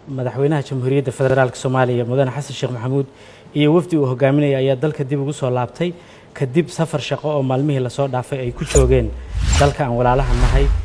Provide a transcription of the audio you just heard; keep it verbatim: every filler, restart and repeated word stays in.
madaxweynaha Jamhuuriyadda Federaalka Soomaaliya Mudane Xasan Sheekh Maxamuud iyo wafdi uu hogaaminayay ayaa dalka dib ugu soo laabtay kadib safar shaqo oo maalmihii la soo dhaafay ay ku joogeen dalka aan walaalaha nahay